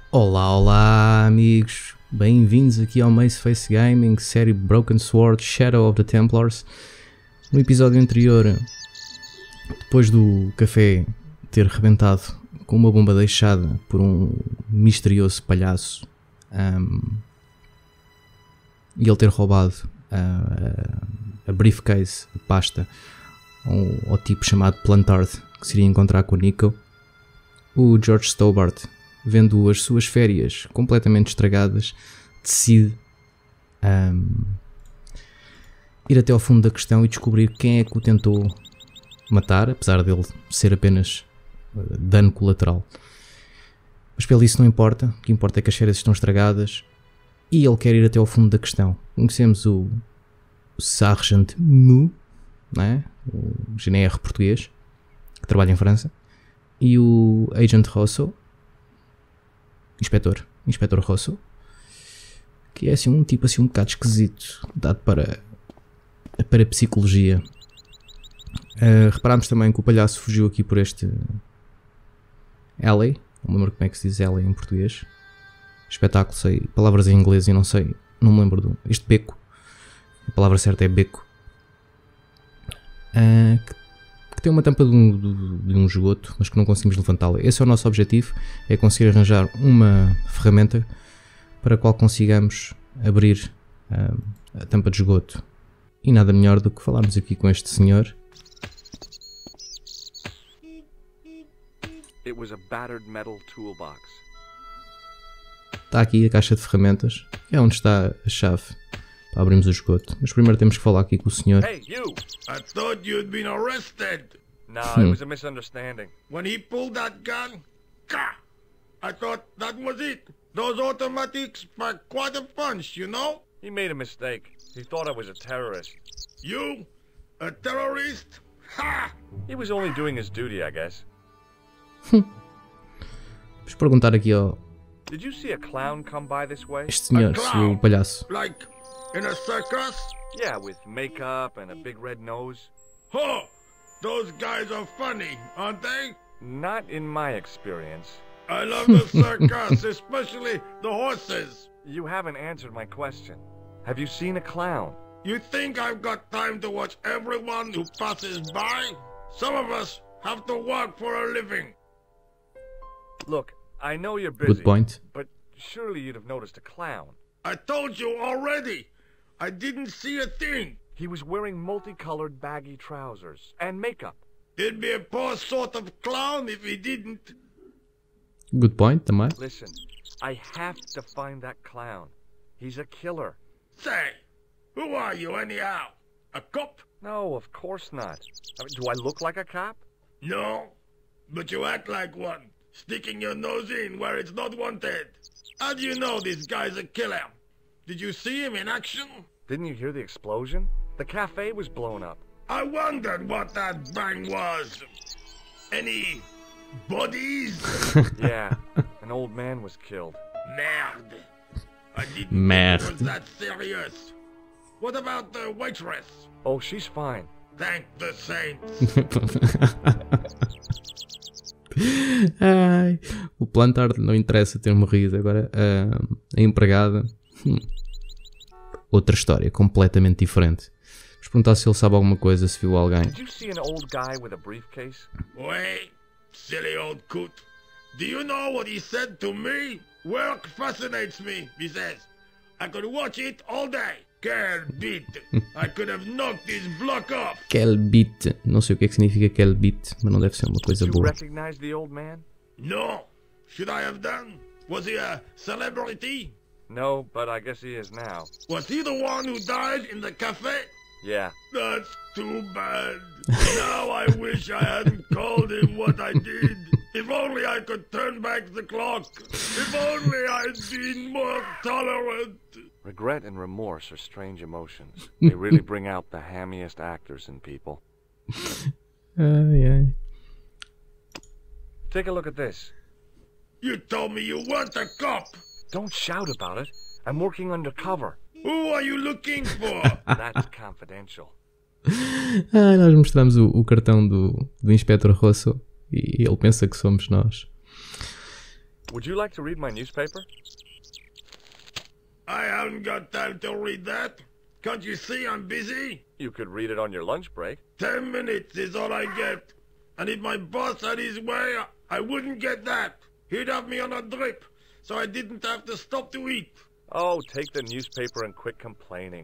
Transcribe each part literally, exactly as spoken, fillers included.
Olá, olá amigos, bem-vindos aqui ao Maceface Gaming, série Broken Sword Shadow of the Templars. No episódio anterior, depois do café ter rebentado com uma bomba deixada por um misterioso palhaço um, e ele ter roubado a, a briefcase, a pasta, ao, ao tipo chamado Plantard, que se iria encontrar com o Nico, o George Stobart, vendo as suas férias completamente estragadas, decide um, ir até ao fundo da questão e descobrir quem é que o tentou matar, apesar dele ser apenas uh, dano colateral. Mas pelo isso não importa, o que importa é que as férias estão estragadas e ele quer ir até ao fundo da questão. Conhecemos o, o Sergeant Mu, não é? O G N R português, que trabalha em França, e o Agent Rosso, Inspetor, Inspetor Rosso, que é assim um tipo assim um bocado esquisito, dado para, para a psicologia. Uh, reparámos também que o palhaço fugiu aqui por este alley, não me lembro como é que se diz alley em português, espetáculo, sei palavras em inglês e não sei, não me lembro do, este beco, a palavra certa é beco, uh, que, que tem uma tampa de um, de, de um esgoto, mas que não conseguimos levantá-la. Esse é o nosso objetivo, é conseguir arranjar uma ferramenta para a qual consigamos abrir uh, a tampa de esgoto. E nada melhor do que falarmos aqui com este senhor. It was a battered metal toolbox. Está aqui a caixa de ferramentas, é onde está a chave para abrirmos o esgoto. Mas primeiro temos que falar aqui com o senhor. Hey, you! I thought you'd been arrested. No, Hmm. it was a misunderstanding. When he pulled that gun, gah! I thought that was it. Those automatics pack quite a punch, you know? He made a mistake. He thought I was a terrorist. You? A terrorist? Ha! He was only doing his duty, I guess. Vamos perguntar aqui ao Did you see a clown come by this way? este senhor, se o palhaço. Like in a circus? Yeah, with makeup and a big red nose. Huh! Those guys are funny, aren't they? Not in my experience. I love the circus, especially the horses. You haven't answered my question. Have you seen a clown? You think I've got time to watch everyone who passes by? Some of us have to work for a living. Look, I know you're busy, Good point. but surely you'd have noticed a clown. I told you already. I didn't see a thing. He was wearing multicolored baggy trousers and makeup. He'd be a poor sort of clown if he didn't. Good point também. Listen, I have to find that clown. He's a killer. Say, who are you anyhow? A cop? No, of course not. I mean, do I look like a cop? No, but you act like one, sticking your nose in where it's not wanted. How do you know this guy's a killer? Did you see him in action? Didn't you hear the explosion? The cafe was blown up. I wondered what that bang was. Any bodies? Yeah, an old man was killed. Merde. I didn't Merde. think it was that serious. What about the waitress? Oh, she's fine. Thank the saints. Ai, o Plantard não interessa ter morrido. Agora a, a empregada, hum, outra história completamente diferente. Vamos perguntar se ele sabe alguma coisa, se viu alguém. Did you see an old guy with a briefcase? Wait, silly old coot. Do you know what he said to me? Work fascinates me, he says. I could watch it all day. Quel beat. I could have knocked this block off. Quel beat, não sei o que é que significa quel beat, mas não deve ser uma coisa Did you boa. recognize the old man? No. Should I have done? Was he a celebrity? No, but I guess he is now. Was he the one who died in the cafe? Yeah. That's too bad. Now I wish I hadn't called him what I did. If only I could turn back the clock. If only I'd been more tolerant. Regret and remorse are strange emotions. They really bring out the hammiest actors in people. Ai, ai. Take a look at this. You told me you weren't a cop. Don't shout about it. I'm working undercover. Who are you looking for? That's confidential. Ah, nós mostramos o, o cartão do, do Inspetor Rosso e ele pensa que somos nós. Would you like to read my newspaper? I haven't got time to read that. Can't you see I'm busy? You could read it on your lunch break. Ten minutes is all I get. And if my boss had his way, I wouldn't get that. He'd have me on a drip, so I didn't have to stop to eat. Oh, take the newspaper and quit complaining.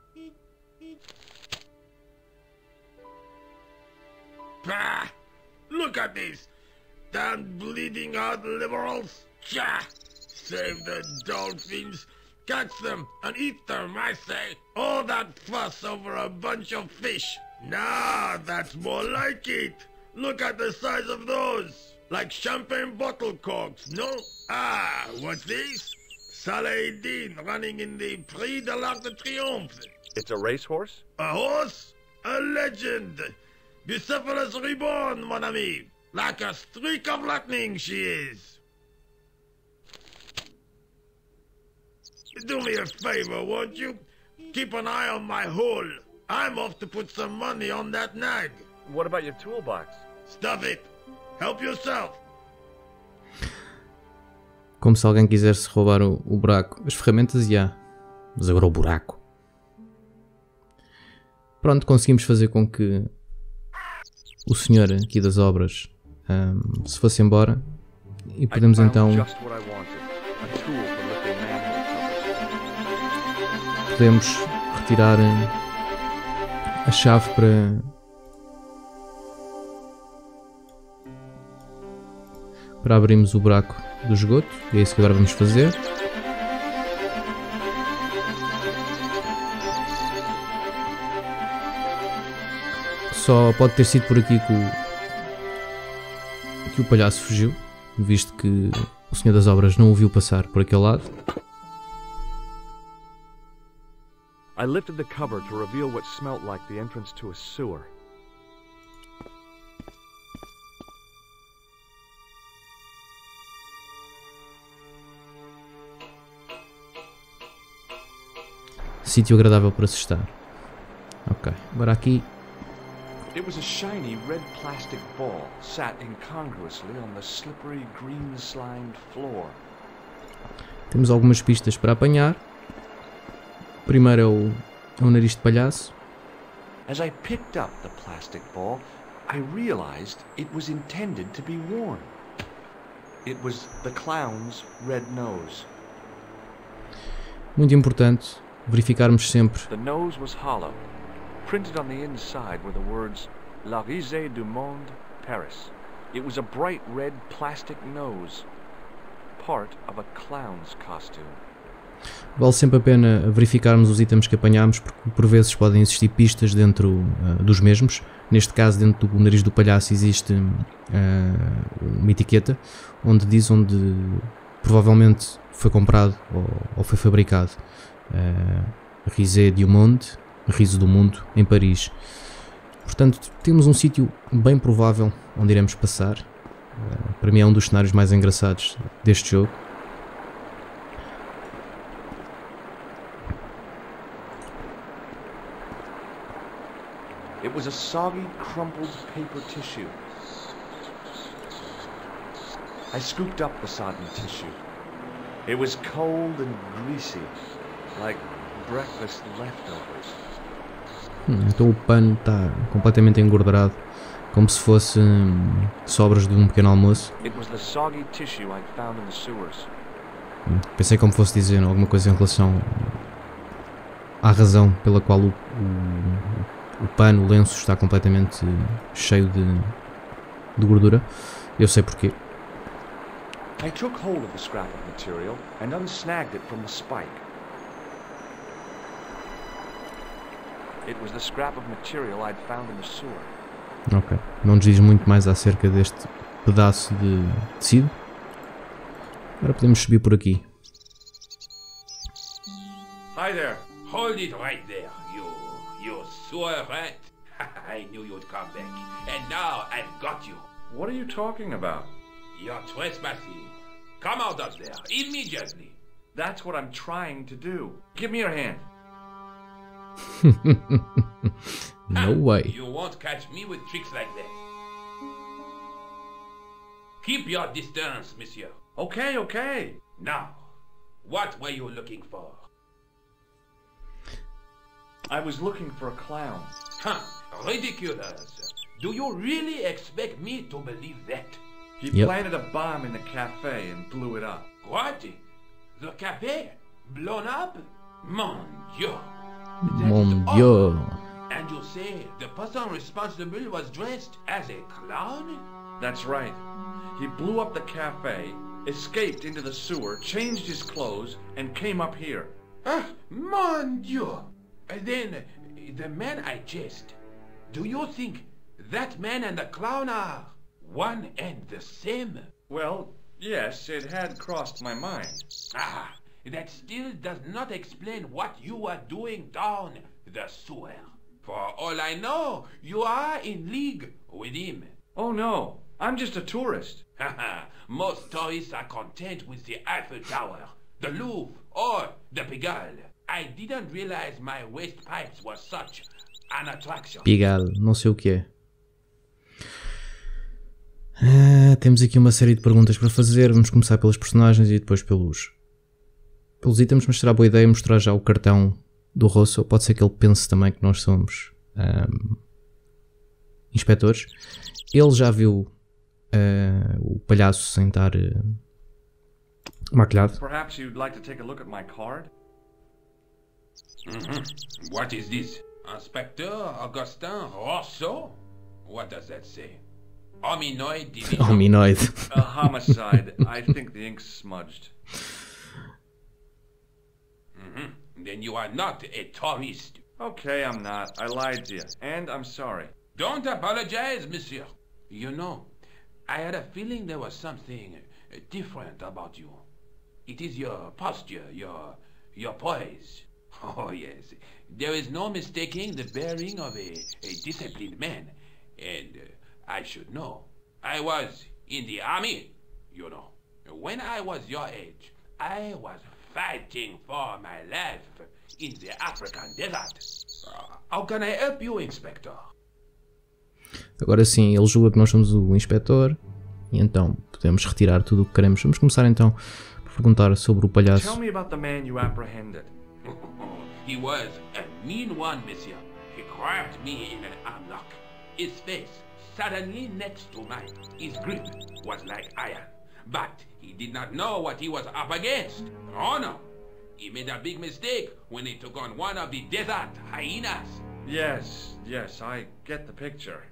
Bah! Look at this! Damn bleeding heart liberals! Tcha! Save the dolphins! Catch them and eat them, I say! All that fuss over a bunch of fish! Nah, that's more like it! Look at the size of those! Like champagne bottle corks, no? Ah, what's this? Saladin running in the Prix de l'Arc de Triomphe. It's a racehorse? A horse? A legend! Bucephalus reborn, mon ami! Like a streak of lightning she is! Do me a favor, won't you? Keep an eye on my hole. I'm off to put some money on that nag. What about your toolbox? Stuff it. Help yourself. Como se alguém quisesse roubar o, o buraco. As ferramentas, já. Mas agora o buraco. Pronto, conseguimos fazer com que o senhor aqui das obras um, se fosse embora. E podemos então... Podemos retirar a chave para... para abrirmos o buraco do esgoto, e é isso que agora vamos fazer. Só pode ter sido por aqui que o, que o palhaço fugiu, visto que o senhor das obras não o viu passar por aquele lado. I lifted the cover to reveal what smelt like the entrance to a sewer. Sítio agradável para se estar. Ok, agora aqui. It was a shiny red plastic ball sat incongruously on the slippery green slimed floor. Temos algumas pistas para apanhar. Primeiro é o, é o nariz de palhaço. As I picked up the plastic ball, I realized it was intended to be worn. It was the clown's red nose. Muito importante verificarmos sempre. The nose was hollow. Printed on the inside were the words La Risée du Monde, Paris. It was a bright red plastic nose, part of a clown's costume. Vale sempre a pena verificarmos os itens que apanhamos, porque por vezes podem existir pistas dentro uh, dos mesmos. Neste caso, dentro do nariz do palhaço existe uh, uma etiqueta onde diz onde provavelmente foi comprado ou, ou foi fabricado. Uh, Risée du Monde, Riso do Mundo, em Paris. Portanto, temos um sítio bem provável onde iremos passar. Uh, para mim é um dos cenários mais engraçados deste jogo. It was a soggy, crumpled paper tissue. I scooped up the sodden tissue. It was cold and greasy, like breakfast leftovers. Hum, então o pano está completamente engordurado, como se fosse hum, sobras de um pequeno almoço. It was the soggy tissue I'd found in the sewers. Hum, pensei como fosse dizer alguma coisa em relação à razão pela qual o, o, o pano, o lenço, está completamente cheio de, de gordura. Eu sei porquê. I took hold of the scrap of material and unsnagged it from the spike. It was the scrap of material I'd found in the sewer. Ok, não nos diz muito mais acerca deste pedaço de tecido. Agora podemos subir por aqui. Hi there. Hold it right there, you, you sewer rat. I knew you'd come back, and now I've got you. What are you talking about? You're trespassing. Come out of there, immediately. That's what I'm trying to do. Give me your hand. No way. You won't catch me with tricks like that. Keep your distance, monsieur. Okay, okay. Now, what were you looking for? I was looking for a clown. Huh, ridiculous. Do you really expect me to believe that? He Yep. planted a bomb in the cafe and blew it up. What? The cafe? Blown up? Mon Dieu. Mon Dieu. And you say the person responsible was dressed as a clown? That's right. He blew up the cafe, escaped into the sewer, changed his clothes, and came up here. Ah, mon Dieu. Then, uh, the man I chased, do you think that man and the clown are one and the same? Well, yes, it had crossed my mind. Ah, that still does not explain what you are doing down the sewer. For all I know, you are in league with him. Oh no, I'm just a tourist. Haha, most tourists are content with the Eiffel Tower, the Louvre, or the Pigalle. I didn't realize my waste pipes were such an attraction. Pigalle, não sei o que é. Ah, temos aqui uma série de perguntas para fazer. Vamos começar pelas personagens e depois pelos, pelos itens, mas será boa ideia mostrar já o cartão do Rosso. Pode ser que ele pense também que nós somos um, inspectores. Ele já viu uh, o palhaço sem estar uh, maquilhado. Perhaps you'd like to take a look at my card? Mm-hmm. What is this? Inspector Augustin Rosso? What does that say? Hominoid division? Hominoid. A homicide. I think the ink's smudged. Mm-hmm. Then you are not a tourist. Okay, I'm not. I lied to you. And I'm sorry. Don't apologize, monsieur. You know, I had a feeling there was something uh, different about you. It is your posture, your your poise. Oh yes, there is no mistaking the bearing of a, a disciplined man. And uh, I should know. I was in the army, you know. When I was your age, I was fighting for my life in the African desert. Uh, how can I help you, Inspector? Agora sim, ele julga que nós somos o inspetor e então podemos retirar tudo o que queremos. Vamos começar então por perguntar sobre o Tell palhaço. me about the man you apprehended. He was a mean one, monsieur. He grabbed me in an armlock. His face suddenly next to mine. His grip was like iron. But he did not know what he was up against. Oh no! He made a big mistake when he took on one of the desert hyenas. Yes, yes, I get the picture.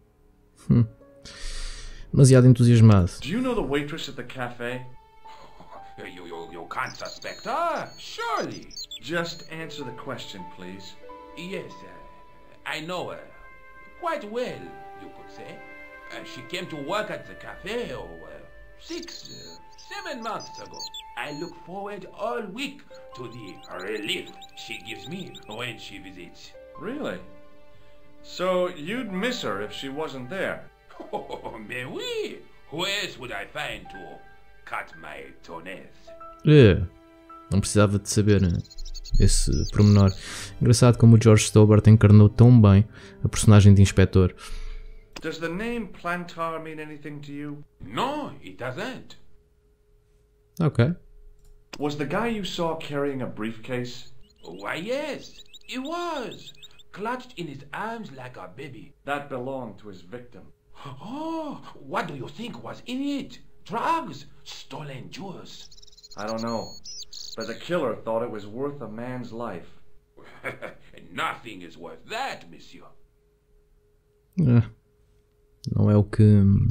Demasiado entusiasmado. Do you know the waitress at the cafe? You, you, you can't suspect her, surely. Just answer the question, please. Yes, uh, I know her. Quite well, you could say. Uh, she came to work at the cafe oh, uh, six, uh, seven months ago. I look forward all week to the relief she gives me when she visits. Really? So you'd miss her if she wasn't there? Oh, mais oui! Who else would I find to cut my toenails? É, não precisava de saber né, esse pormenor. Engraçado como o George Stobart encarnou tão bem a personagem de inspetor. Does the name Plantar mean anything to you? No, it doesn't. Ok. Was the guy you saw carrying a briefcase? Why, yes, he was. Clutched in his arms like a baby. That belonged to his victim. Oh, what do you think was in it? Drugs? Stolen jewels? I don't know, but the killer thought it was worth a man's life. Nothing is worth that, monsieur. É, não é o que hum,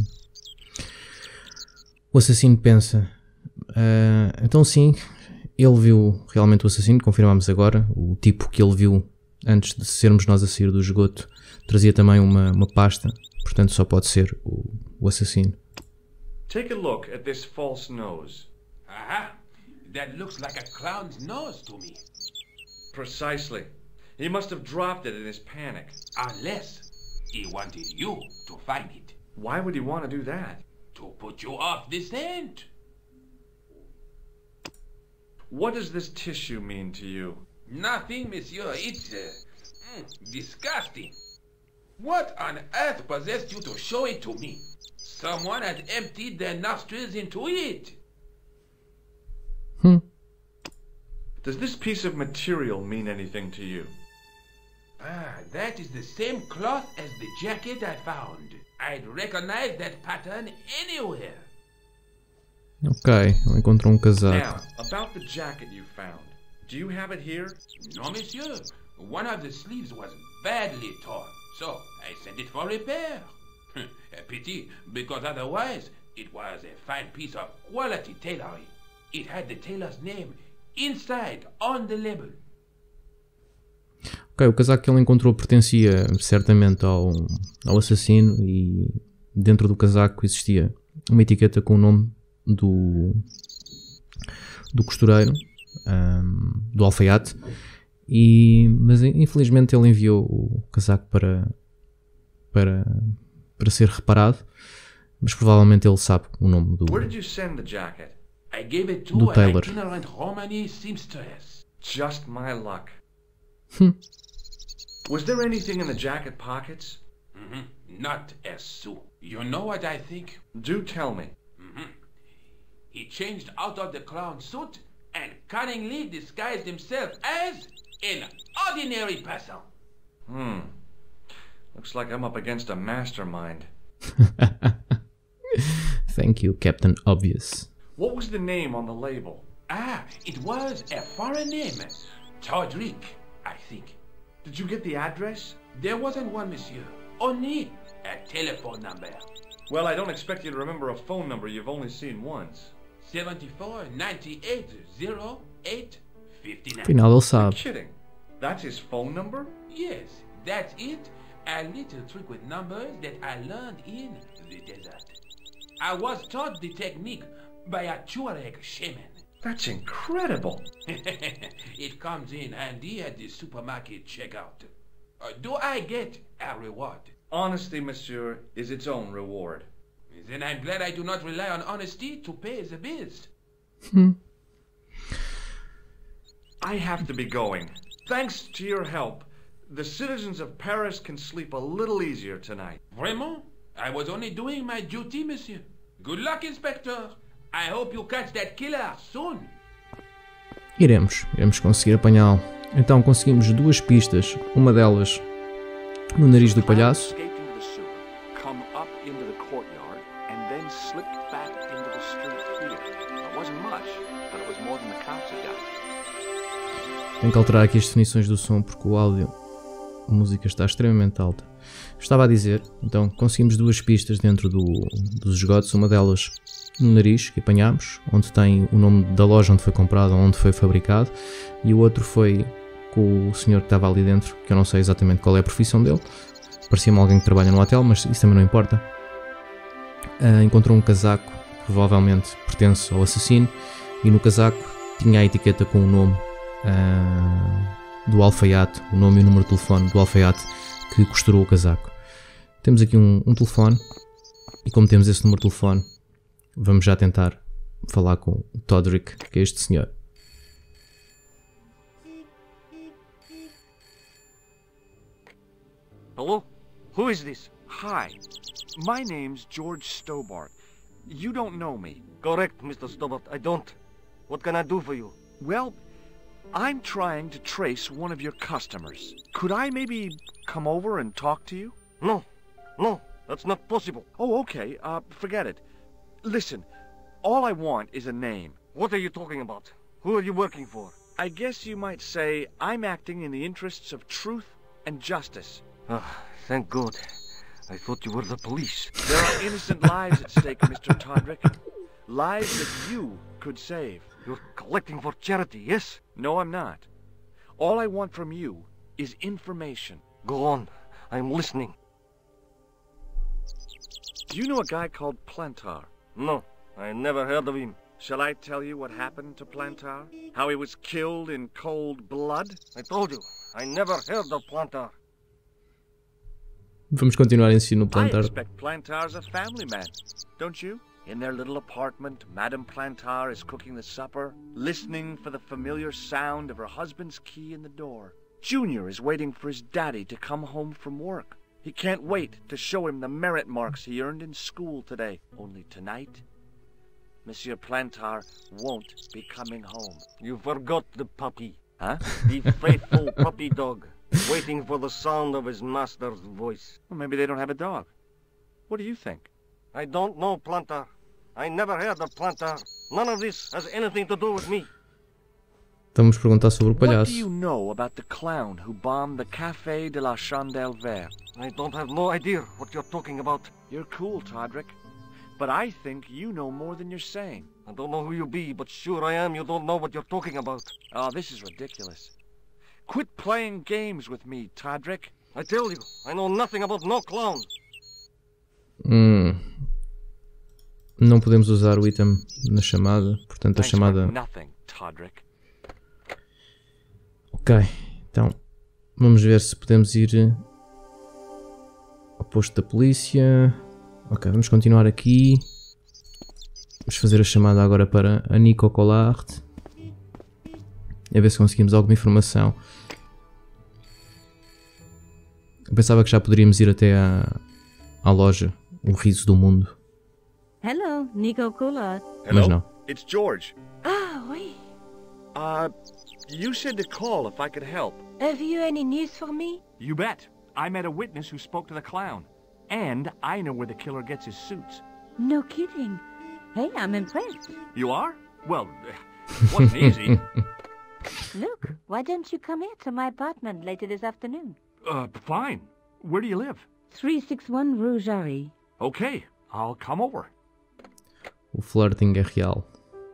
o assassino pensa. Uh, então sim, ele viu realmente o assassino, confirmamos agora. O tipo que ele viu antes de sermos nós a sair do esgoto trazia também uma, uma pasta, portanto só pode ser o, o assassino. Take a look at this false nose. Aha! That looks like a clown's nose to me. Precisely. He must have dropped it in his panic. Unless he wanted you to find it. Why would he want to do that? To put you off the scent. What does this tissue mean to you? Nothing, monsieur. It's uh, mm, disgusting. What on earth possessed you to show it to me? Someone has emptied their nostrils into it. Hum. Does this piece of material mean anything to you? Ah, that is the same cloth as the jacket I found. I'd recognize that pattern anywhere. Ok, ele encontrou um Now, casaco. about the jacket you found. Do you have it here? No, monsieur. One of the sleeves was badly torn, so I sent it for repair. A pity, because otherwise it was a fine piece of quality tailoring. It had the tailor's name inside on the label. Ok, o casaco que ele encontrou pertencia certamente ao, ao assassino e dentro do casaco existia uma etiqueta com o nome do, do costureiro, um, do alfaiate, e, mas infelizmente ele enviou o casaco para, para, para ser reparado, mas provavelmente ele sabe o nome do, Where did you send the jacket? I gave it to do an tailor. itinerant Romani seamstress. Just my luck. Hum. Was there anything in the jacket pockets? Mm-hmm. Not a sou. You know what I think? Do tell me. Mm-hmm. He changed out of the clown suit and cunningly disguised himself as an ordinary person. Hmm. Looks like I'm up against a mastermind. Thank you, Captain Obvious. What was the name on the label? Ah, it was a foreign name. Todrick, I think. Did you get the address? There wasn't one, monsieur. Only a telephone number. Well, I don't expect you to remember a phone number you've only seen once. seventy-four ninety-eight oh eight fifty-nine. Afinal ele You're sabe. kidding. That's his phone number? Yes, that's it. A little trick with numbers that I learned in the desert. I was taught the technique by a Tuareg shaman. That's incredible. It comes in handy at the supermarket checkout. Uh, do I get a reward? Honesty, monsieur, is its own reward. Then I'm glad I do not rely on honesty to pay the bills. I have to be going. Thanks to your help, the citizens of Paris can sleep a little easier tonight. Vraiment? I was only doing my duty, monsieur. Good luck, Inspector. I hope you catch that killer soon. Iremos, iremos conseguir apanhá-lo. Então conseguimos duas pistas, uma delas no nariz do palhaço. Escaped into the sewer, come up into the courtyard, and then slipped back into the street here. It wasn't much, but it was more than the cops had done. Tenho que alterar aqui as definições do som porque o áudio, a música está extremamente alta. Estava a dizer, então conseguimos duas pistas dentro do, dos esgotos, uma delas no nariz que apanhámos, onde tem o nome da loja onde foi comprado, onde foi fabricado, e o outro foi com o senhor que estava ali dentro, que eu não sei exatamente qual é a profissão dele, parecia-me alguém que trabalha no hotel, mas isso também não importa. Uh, encontrou um casaco que provavelmente pertence ao assassino, e no casaco tinha a etiqueta com o nome uh, do alfaiate, o nome e o número de telefone do alfaiate que costurou o casaco. Temos aqui um, um telefone, e como temos esse número de telefone, vamos já tentar falar com o Todrick, que é este senhor. Hello? Who is this? Hi, my name's George Stobart. You don't know me. Correct, Mister Stobart. I don't. What can I do for you? Well, I'm trying to trace one of your customers. Could I maybe come over and talk to you? No. No, that's not possible. Oh, okay. Uh, forget it. Listen, all I want is a name. What are you talking about? Who are you working for? I guess you might say I'm acting in the interests of truth and justice. Ah, thank God. I thought you were the police. There are innocent lives at stake, Mister Todrick. Lives that you could save. You're collecting for charity, yes? No, I'm not. All I want from you is information. Go on. I'm listening. Do you know a guy called Plantar? No, I never heard of him. Shall I tell you what happened to Plantar? How he was killed in cold blood? I told you, I never heard of Plantar. Vamos continuar a insistir no I Plantar. expect Plantar's a family man, don't you? In their little apartment, Madame Plantar is cooking the supper, listening for the familiar sound of her husband's key in the door. Junior is waiting for his daddy to come home from work. He can't wait to show him the merit marks he earned in school today. Only tonight, Monsieur Plantar won't be coming home. You forgot the puppy. Huh? The faithful puppy dog, waiting for the sound of his master's voice. Well, maybe they don't have a dog. What do you think? I don't know, Plantar. I never heard of Plantar. None of this has anything to do with me. Vamos perguntar sobre o What do palhaço. you know about the clown who bombed the Café de la Chandelle Verte? I don't have no idea what you're talking about. You're cool, Todrick. But I think you know more than you're saying. I don't know who you be, but sure I am you don't know what you're talking about. Oh, this is ridiculous. Quit playing games with me, Todrick. I tell you, I know nothing about no clown. Hum. Não podemos usar o item na chamada, portanto a Thanks for chamada... nothing, Todrick. Ok, então vamos ver se podemos ir ao posto da polícia. Ok, vamos continuar aqui. Vamos fazer a chamada agora para a Nico Collard. A ver se conseguimos alguma informação. Eu pensava que já poderíamos ir até à, à loja, o riso do mundo. Hello, Nico Collard. Mas não. It's George. Ah, oui. Uh, you said to call if I could help. Have you any news for me? You bet. I met a witness who spoke to the clown. And I know where the killer gets his suits. No kidding. Hey, I'm impressed. You are? Well, it wasn't easy. Look, why don't you come here to my apartment later this afternoon? Uh, fine. Where do you live? three sixty-one Rue Jarry. Okay, I'll come over. O flirting é real.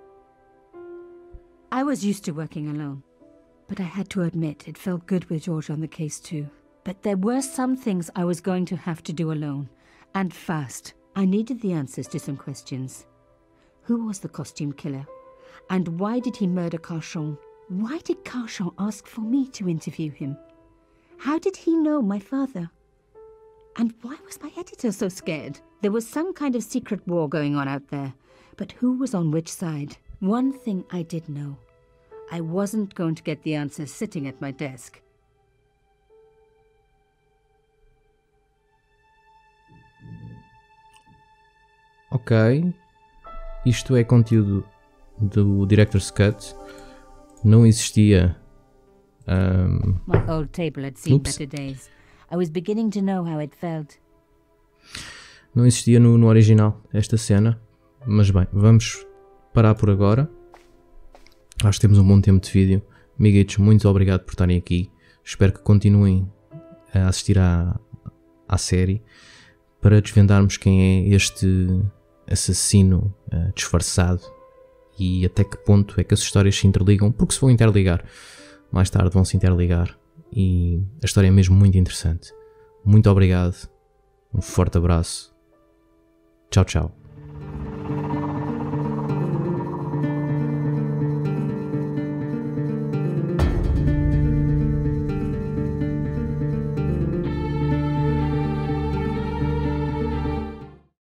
I was used to working alone, but I had to admit it felt good with George on the case too. But there were some things I was going to have to do alone, and fast. I needed the answers to some questions. Who was the costume killer? And why did he murder Carchon? Why did Carchon ask for me to interview him? How did he know my father? And why was my editor so scared? There was some kind of secret war going on out there, but who was on which side? One thing I did know. I wasn't going to get the answers sitting at my desk. Ok. Isto é conteúdo do Director's Cut. Não existia... Um... My old table had seen Oops. better days. I was beginning to know how it felt. Não existia no, no original esta cena. Mas bem, vamos parar por agora. Acho que temos um bom tempo de vídeo. Amiguitos, muito obrigado por estarem aqui. Espero que continuem a assistir à, à série para desvendarmos quem é este assassino uh, disfarçado e até que ponto é que as histórias se interligam, porque se vão interligar, mais tarde vão se interligar e a história é mesmo muito interessante. Muito obrigado, um forte abraço, tchau tchau.